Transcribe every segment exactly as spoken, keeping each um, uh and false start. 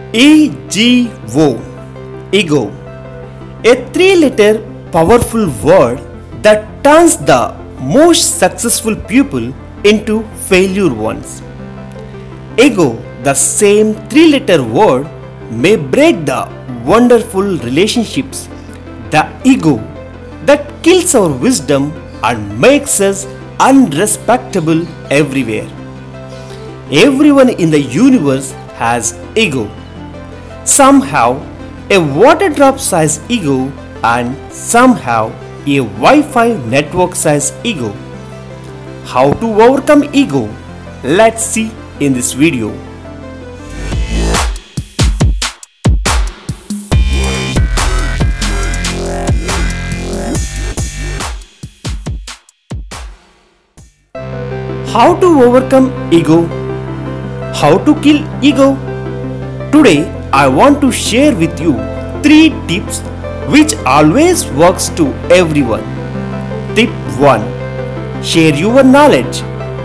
E G O, ego, a three-letter powerful word that turns the most successful people into failure ones. Ego, the same three-letter word, may break the wonderful relationships. The ego that kills our wisdom and makes us unrespectable everywhere. Everyone in the universe has ego. Somehow a water drop size ego and somehow a Wi-Fi network size ego. How to overcome ego? Let's see in this video. How to overcome ego? How to kill ego? Today I want to share with you three tips which always works to everyone. Tip one. Share your knowledge.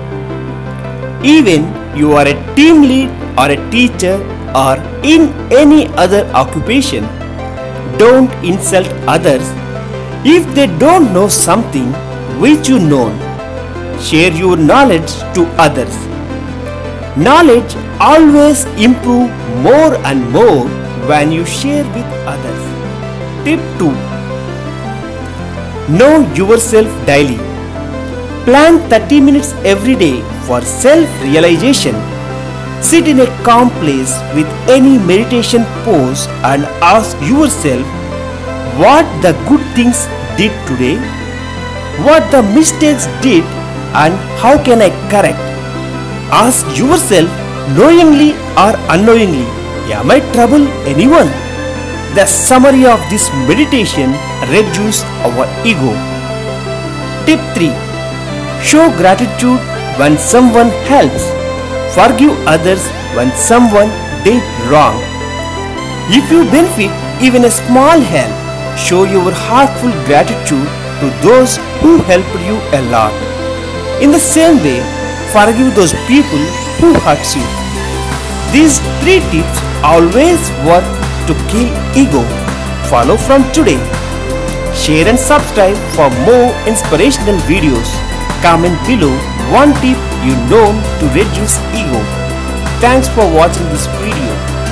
Even you are a team lead or a teacher or in any other occupation, don't insult others if they don't know something which you know. Share your knowledge to others. Knowledge always improve more and more when you share with others. Tip two. Know yourself daily. Plan thirty minutes every day for self-realization. Sit in a calm place with any meditation pose and ask yourself what the good things did today, what the mistakes did, and how can I correct. Ask yourself knowingly or unknowingly, am I trouble anyone? The summary of this meditation reduces our ego. Tip three. Show gratitude when someone helps. Forgive others when someone did wrong. If you benefit even a small help, show your heartful gratitude to those who helped you a lot. In the same way, forgive those people who hurt you. These three tips always work to kill ego. Follow from today. Share and subscribe for more inspirational videos. Comment below one tip you know to reduce ego. Thanks for watching this video.